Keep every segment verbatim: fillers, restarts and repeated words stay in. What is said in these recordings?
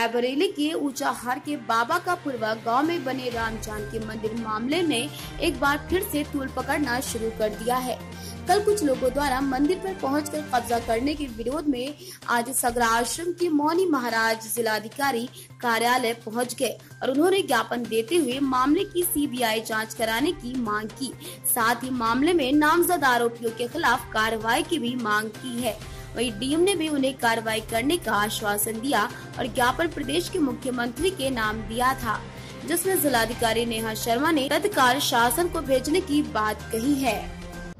रायबरेली के ऊंचाहार के बाबा का पुरवा गांव में बने राम जानकी मंदिर मामले ने एक बार फिर से तूल पकड़ना शुरू कर दिया है। कल कुछ लोगों द्वारा मंदिर पर पहुंचकर कब्जा करने के विरोध में आज सगरा आश्रम के मौनी महाराज जिलाधिकारी कार्यालय पहुंच गए और उन्होंने ज्ञापन देते हुए मामले की सीबीआई जांच कराने की मांग की। साथ ही मामले में नामजद आरोपियों के खिलाफ कार्रवाई की भी मांग की है। वहीं डीएम ने भी उन्हें कार्रवाई करने का आश्वासन दिया और ज्ञापन प्रदेश के मुख्यमंत्री के नाम दिया था, जिसमें जिलाधिकारी नेहा शर्मा ने तत्काल शासन को भेजने की बात कही है।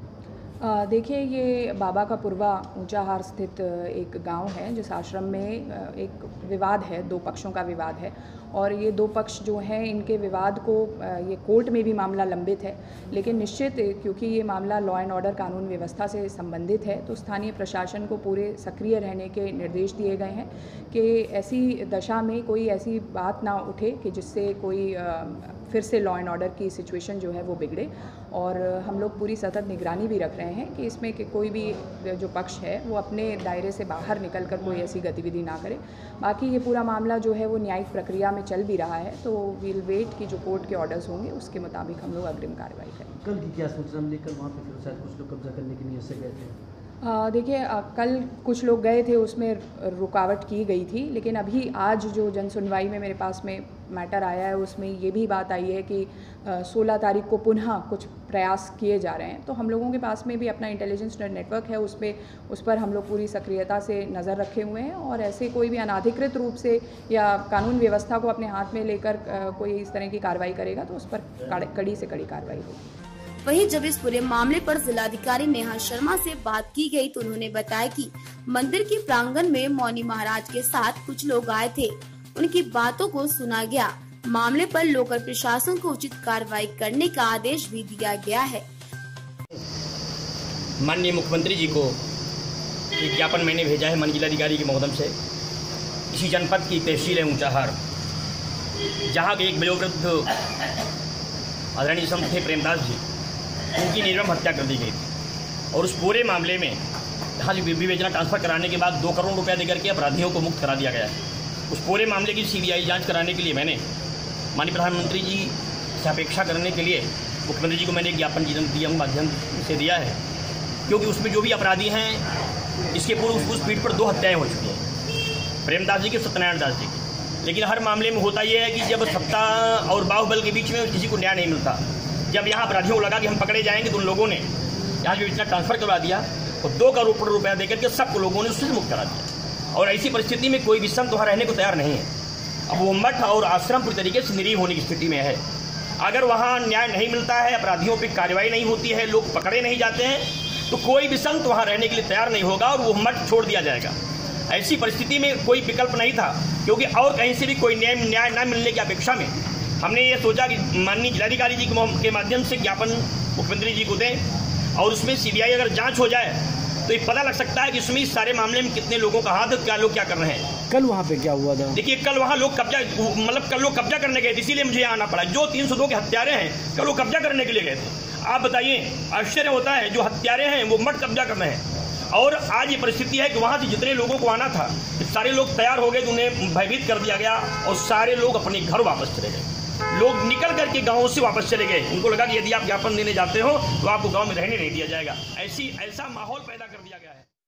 देखिए, ये बाबा का पुरवा ऊंचाहार स्थित एक गांव है जिस आश्रम में एक विवाद है, दो पक्षों का विवाद है और ये दो पक्ष जो हैं इनके विवाद को ये कोर्ट में भी मामला लंबित है। लेकिन निश्चित क्योंकि ये मामला लॉ एंड ऑर्डर कानून व्यवस्था से संबंधित है तो स्थानीय प्रशासन को पूरे सक्रिय रहने के निर्देश दिए गए हैं कि ऐसी दशा में कोई ऐसी बात ना उठे कि जिससे कोई फिर से लॉ एंड ऑर्डर की सिचुएशन जो है वो बिगड़े। और हम लोग पूरी सतत निगरानी भी रख रहे हैं कि इसमें कि कोई भी जो पक्ष है वो अपने दायरे से बाहर निकलकर कोई ऐसी गतिविधि ना करे। बाकी ये पूरा मामला जो है वो न्यायिक प्रक्रिया में चल भी रहा है, तो वील वेट की जो कोर्ट के ऑर्डर्स होंगे उसके मुताबिक हम लोग अग्रिम कार्रवाई करेंगे। कल की क्या सूचना मिली? कल वहाँ पे फिर शायद कुछ लोग कब्जा करने की नीयत से गए थे। देखिए, कल कुछ लोग गए थे, उसमें रुकावट की गई थी, लेकिन अभी आज जो जन सुनवाई में मेरे पास में मैटर आया है उसमें ये भी बात आई है कि सोलह तारीख को पुनः कुछ प्रयास किए जा रहे हैं। तो हम लोगों के पास में भी अपना इंटेलिजेंस नेटवर्क है, उस पर उस पर हम लोग पूरी सक्रियता से नज़र रखे हुए हैं और ऐसे कोई भी अनाधिकृत रूप से या कानून व्यवस्था को अपने हाथ में लेकर कोई इस तरह की कार्रवाई करेगा तो उस पर कड़ी से कड़ी कार्रवाई होगी। वहीं जब इस पूरे मामले पर जिलाधिकारी नेहा शर्मा से बात की गई तो उन्होंने बताया कि मंदिर के प्रांगण में मौनी महाराज के साथ कुछ लोग आए थे, उनकी बातों को सुना गया। मामले पर लोकल प्रशासन को उचित कार्रवाई करने का आदेश भी दिया गया है। माननीय मुख्यमंत्री जी को एक ज्ञापन मैंने भेजा है माननीय जिलाधिकारी के माध्यम से। इसी जनपद की तहसील है ऊंचाहार, जहाँ के एक वयोवृद्ध आदरणीय संत थे प्रेमदास जी, उनकी निर्मम हत्या कर दी गई थी और उस पूरे मामले में यहाँ विवेचना ट्रांसफर कराने के बाद दो करोड़ रुपया देकर के अपराधियों को मुक्त करा दिया गया है। उस पूरे मामले की सीबीआई जांच कराने के लिए मैंने माननीय प्रधानमंत्री जी से अपेक्षा करने के लिए मुख्यमंत्री जी को मैंने एक ज्ञापन डीएम माध्यम से दिया है, क्योंकि उसमें जो भी अपराधी हैं इसके पूर्व उस पीठ पर दो हत्याएँ हो चुकी हैं, प्रेमदास जी की, सत्यनारायण दास जी की। लेकिन हर मामले में होता यह है कि जब सत्ता और बाहुबल के बीच में किसी को न्याय नहीं मिलता, जब यहाँ अपराधियों को लगा कि हम पकड़े जाएंगे तो उन लोगों ने यहाँ जो इतना ट्रांसफर करवा दिया और दो करोड़ रुपया देकर के सब लोगों ने उससे मुक्त करा दिया। और ऐसी परिस्थिति में कोई भी संत वहाँ रहने को तैयार नहीं है। अब वो मठ और आश्रम पूरी तरीके से निरीह होने की स्थिति में है। अगर वहाँ न्याय नहीं मिलता है, अपराधियों पर कार्रवाई नहीं होती है, लोग पकड़े नहीं जाते हैं, तो कोई भी संत वहाँ रहने के लिए तैयार नहीं होगा और वो मठ छोड़ दिया जाएगा। ऐसी परिस्थिति में कोई विकल्प नहीं था, क्योंकि और कहीं से भी कोई न्याय न्याय न मिलने की अपेक्षा में हमने ये सोचा कि माननीय जिलाधिकारी जी के माध्यम से ज्ञापन मुख्यमंत्री जी को दें और उसमें सीबीआई अगर जांच हो जाए तो ये पता लग सकता है कि उसमें इस सारे मामले में कितने लोगों का हाथ है, क्या लोग क्या कर रहे हैं। कल वहाँ पे क्या हुआ था? देखिए, कल वहाँ लोग कब्जा मतलब कल लोग कब्जा करने गए थे, इसीलिए मुझे यहाँ आना पड़ा। जो तीन सौ दो के हत्यारे हैं कल वो कब्जा करने के लिए गए थे। आप बताइए, आश्चर्य होता है, जो हत्यारे हैं वो मठ कब्जा कर रहे हैं। और आज ये परिस्थिति है कि वहाँ से जितने लोगों को आना था सारे लोग तैयार हो गए, उन्हें भयभीत कर दिया गया और सारे लोग अपने घर वापस चले गए। लोग निकल करके गाँव से वापस चले गए। उनको लगा कि यदि आप ज्ञापन देने जाते हो तो आपको गाँव में रहने नहीं दिया जाएगा। ऐसी ऐसा माहौल पैदा कर दिया गया है।